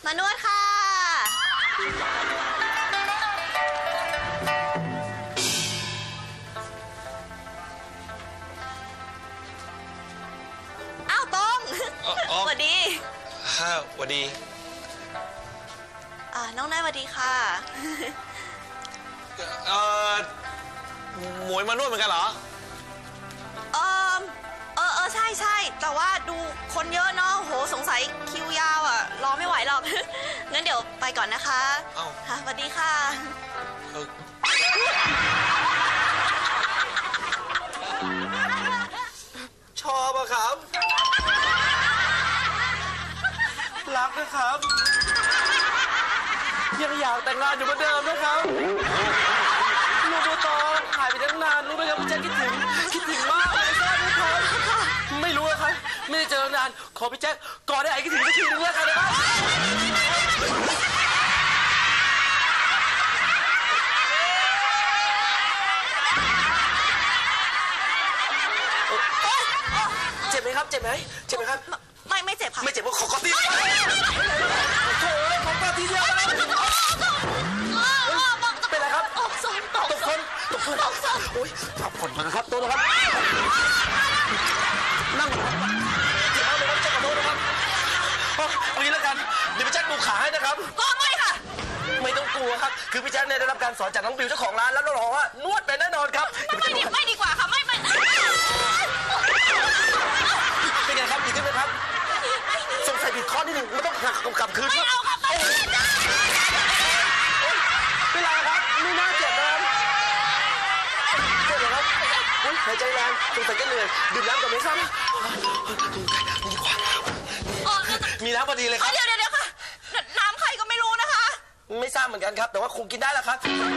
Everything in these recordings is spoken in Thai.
านวดค่ะอ้าวต้องสวัสดีสวัสดีน้องนายสวัสดีค่ะหมวยมานวดเหมือนกันเหรอใช่แต่ว่าดูคนเยอะเนาะโหสงสัยคิวยาวอ่ะรอไม่ไหวหรอกงั้นเดี๋ยวไปก่อนนะคะค่ะสวัสดีค่ะชอบอะครับรักนะครับยังอยากแต่งงานอยู่เหมือนเดิมนะครับลูกตอนหายไปตั้งนานรู้ไหมครับพี่แจ๊คคิดถึงมากเลยทราบไหมครับไม่รู้ครับไม่ได้เจอนานขอพี่แจ๊คกอดได้ไอ้คิดถึงสักทีนึงแล้วกันนะครับเจ็บไหมครับเจ็บไหมครับไม่เจ็บค่ะไม่เจ็บก็ขอทีเดียวโถ่ขอทีเดียวเป็นไรครับตกคนโอ้ยพักผ่อนก่อนนะครับโต๊ะนะครับนั่งเจ็บมากเลยครับเจ็บกับโต๊ะนะครับวันนี้แล้วกันเดี๋ยวพี่แจ๊คดูขาให้นะครับไม่ค่ะไม่ต้องกลัวครับคือพี่แจ๊คเนี่ยได้รับการสอนจากน้องบิวเจ้าของร้านแล้วเราบอกว่านวดเป็นแน่นอนครับไม่ดีกว่าค่ะไม่เป็นไงครับดีขึ้นไหมครับสงสัยผิดข้อนิดหนึ่งไม่ต้องหักกลับคืนไม่เอาครับเป็นไรครับไม่น่าเจ็บนะครับเจ็บเหรอครับหายใจแรงสงสัยจะเหนื่อยดื่มน้ำก่อนไหมครับดีกว่ามีน้ำพอดีเลยครับเดี๋ยวค่ะน้ำใครก็ไม่รู้นะคะไม่ทราบเหมือนกันครับแต่ว่าคงกินได้แล้วครับ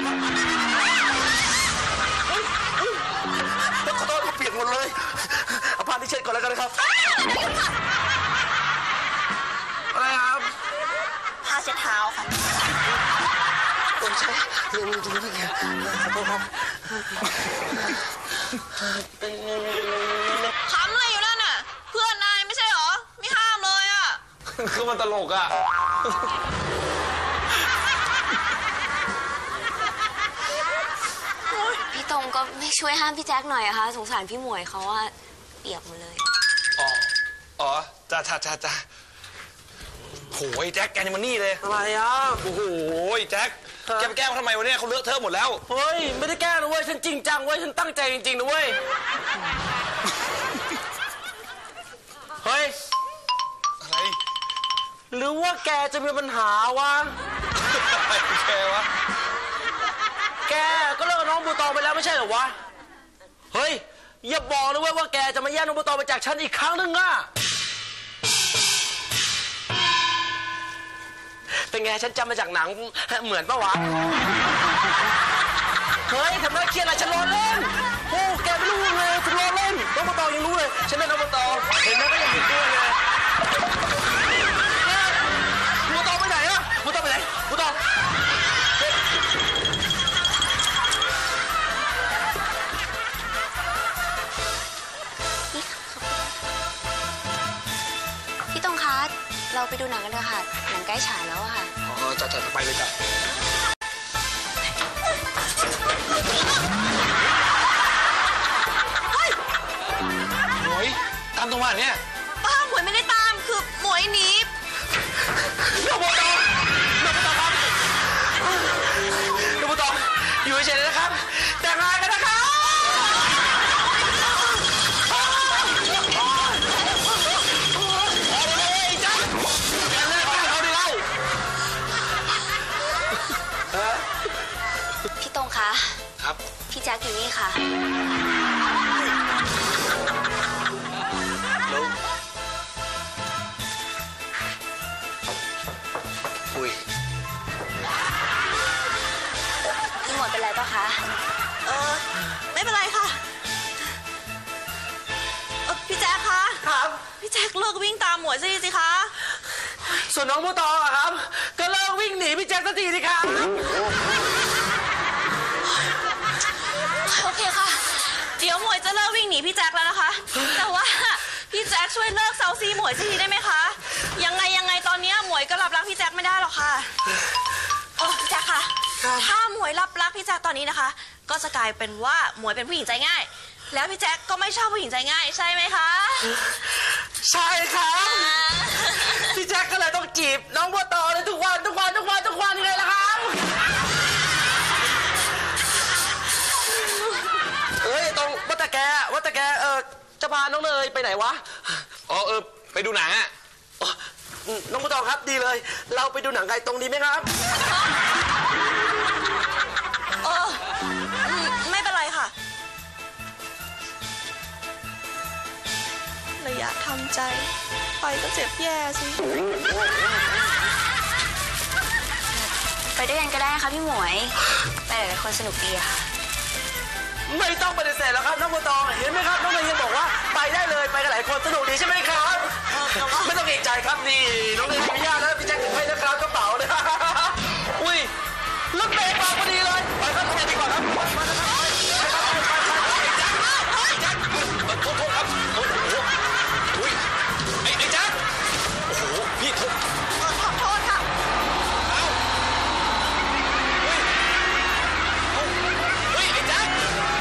ขอโทษเปียกหมดเลยเอาผ้าที่เช็ดก่อนแล้วกันนะครับอะไรครับผ้าเช็ดเท้าค่ะผมใช่เรื่องจริงๆเนี่ยขอโทษครับขำอะไรอยู่นั่นน่ะเพื่อนนายไม่ใช่หรอไม่ห้ามเลยอ่ะคือมันตลกอ่ะพี่ตรงก็ไม่ช่วยห้ามพี่แจ็คหน่อยอะคะสงสารพี่หมวยเขาอะเปียกหมดเลยอ๋อจ้าโหยแจ็คแกนี่มันนี่เลยอะไรอ่ะโอ้โหแจ็คแกไปแก้เขาทำไมวะเนี่ยเขาเลอะเทอะหมดแล้วเฮ้ยไม่ได้แก้นะเว้ยฉันจริงจังเว้ยฉันตั้งใจจริงๆนะเว้ยเฮ้ยอะไรหรือว่าแกจะมีปัญหาวะแกวะแกก็เลิกกับน้องบูตองไปแล้วไม่ใช่เหรอวะเฮ้ยอย่าบอกนะเว้ยว่าแกจะมาแย่งน้องบูตองไปจากฉันอีกครั้งนึงอะเป็นไงฉันจำมาจากหนังเหมือนปะวะเฮ้ยทำไมเครียดอะไรฉันรอเล่นโอ้แกไม่รู้เลยฉันรอเล่นน้องบูตองยังรู้เลยฉันเป็นน้องบูตองเห็นไหมก็ยังเห็นด้วยเลยบูตองไปไหนอะบูตองไปไหนบูตองพี่ตรงคะเราไปดูหนังกันเถอะค่ะหนังใกล้ฉายแล้วอะค่ะจะไปเลยจ้ะหมวยตามตรงมาเนี่ยหมวยไม่ได้ตามคือหมวยหนีน้องบูตองครับน้องบูตองอยู่เฉยๆเลยนะครับแต่งงานกันนะครับพี่ตรงคะครับพี่แจ็คอยู่นี่ค่ะแล้วอุ้ยพี่หมวยเป็นไรปะคะไม่เป็นไรค่ะพี่แจ๊คคะครับพี่แจ๊คเลิกวิ่งตามหมวยสิคะส่วนน้องบูตองอะครับก็เลิกวิ่งหนีพี่แจ็คสักทีสิครับโอเคค่ะเดี๋ยวหมวยจะเลิกวิ่งหนีพี่แจ๊คแล้วนะคะแต่ว่าพี่แจ๊คช่วยเลิกเซาซีหมวยสักทีได้ไหมคะยังไงตอนนี้หมวยก็รับรักพี่แจ๊คไม่ได้รับรักพี่แจ็คตอนนี้นะคะ ก็จะกลายเป็นว่าหมวยเป็นผู้หญิงใจง่าย แล้วพี่แจ็คก็ไม่ชอบผู้หญิงใจง่ายใช่ไหมคะใช่ครับพี่แจ็คก็เลยต้องจีบน้องบัวตองเลยทุกวันยังไงล่ะครับเอ้ยตรงว่าแต่แกจะพาน้องเนยไปไหนวะอ๋อไปดูหนังอ่ะน้องบัวตองครับดีเลยเราไปดูหนังไกลตรงนี้ไหมครับไม่เป็นไรค่ะระยะทำใจไปก็เจ็บแย่สิไปด้วยกันก็ได้ค่ะพี่หมวยไปหลายๆคนสนุกดีค่ะไม่ต้องปฏิเสธแล้วครับน้องบัวตองเห็นไหมครับน้องเนยยังบอกว่าไปได้เลยไปกันหลายคนสนุกดีใช่ไหมครับไม่ต้องเกรงใจครับนี่น้องเนยมีญาติแล้วพี่แจ็คให้นะครับกระเป๋าเลยอุ้ยรถเมล์มาพอดีเลยไปครับน้องเนยดีกว่าครับมานะครับโทษครับโอ้โหไอ้แจ๊คโอ้โหพี่โทษขอโทษค่ะเฮ้ยไอ้แจ๊ค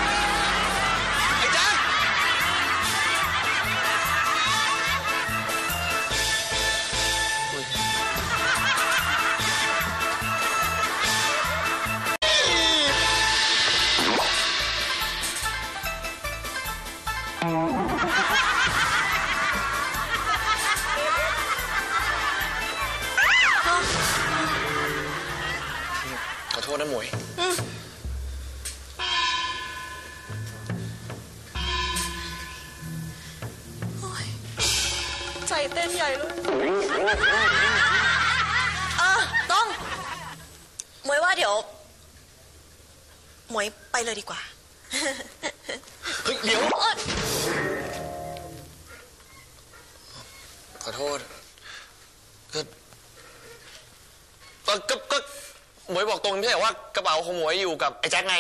ขอโทษนะหมวยใจเต้นใหญ่เลยต้องหมวยว่าเดี๋ยวหมวยไปเลยดีกว่าเฮ้ยเดี๋ยวขอโทษก็หมวยบอกตรงไม่ใช่ว่ากระเป๋าของหมวยอยู่กับไอ้แจ็คไง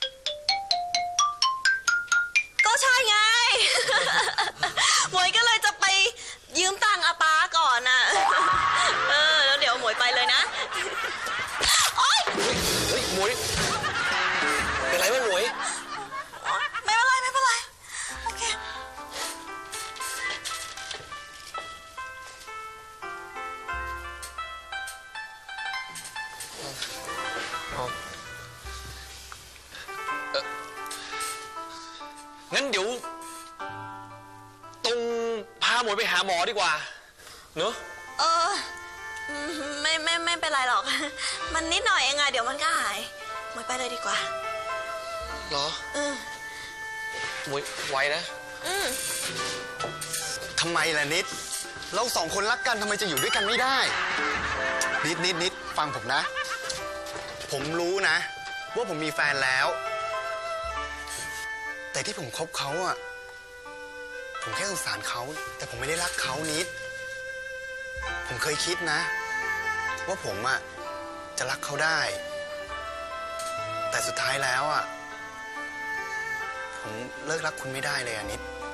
ก็ใช่ไงหมวยก็เลยจะไปยืมตังค์อาป้าก่อนน่ะแล้วเดี๋ยวหมวยไปเลยนะโอ๊ยเฮ้ยหมวยเป็นไรไหมหมวยไม่เป็นไรโอเคงั้นเดี๋ยวตรงพาหมวยไปหาหมอดีกว่าเนอะไม่เป็นไรหรอกมันนิดหน่อยเองไงเดี๋ยวมันก็หายหมวยไปเลยดีกว่าเหรอหมวยไวนะทำไมล่ะนิดเราสองคนรักกันทำไมจะอยู่ด้วยกันไม่ได้นิดฟังผมนะผมรู้นะว่าผมมีแฟนแล้วแต่ที่ผมคบเขาอ่ะผมแค่สงสารเขาแต่ผมไม่ได้รักเขานิดผมเคยคิดนะว่าผมอ่ะจะรักเขาได้แต่สุดท้ายแล้วอ่ะผมเลิกรักคุณไม่ได้เลยอ่ะ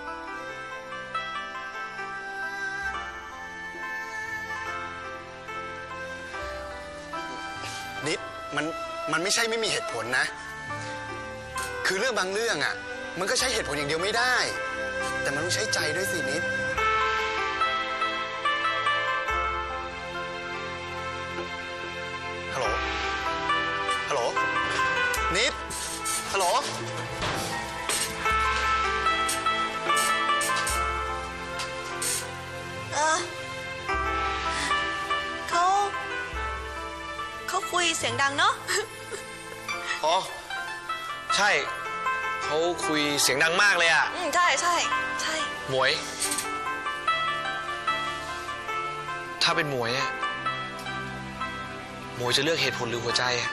นิดมันไม่ใช่ไม่มีเหตุผลนะคือเรื่องบางเรื่องอ่ะมันก็ใช้เหตุผลอย่างเดียวไม่ได้แต่มันต้องใช้ใจด้วยสินิดฮัลโหลนิดฮัลโหลเขาคุยเสียงดังเนาะอ๋อใช่เขาคุยเสียงดังมากเลยอ่ะใช่หมวยถ้าเป็นหมวยอะหมวยจะเลือกเหตุผลหรือหัวใจอะ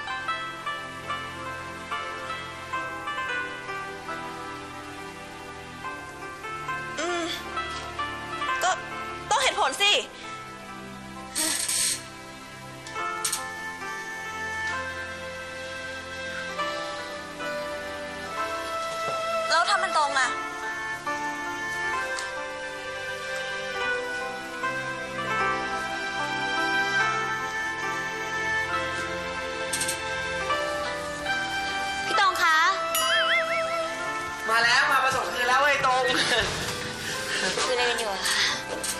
ก็ต้องเหตุผลสิแล้วถ้ามันตรงอะ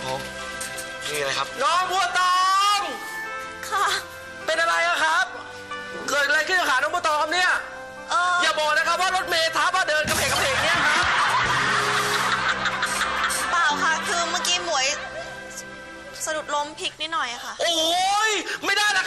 นี่อะไรครับน้องบัวตองค่ะเป็นอะไรอะครับ เกิดอะไรขึ้นกับขาน้องบัวตองครับเนี่ย อย่าบอกนะครับว่ารถเมล์ทับว่าเดินกระเพกเนี่ยครับเปล่าค่ะ คือเมื่อกี้หมวยสะดุดล้มพลิกนิดหน่อยอะค่ะโอ้ยไม่ได้นะ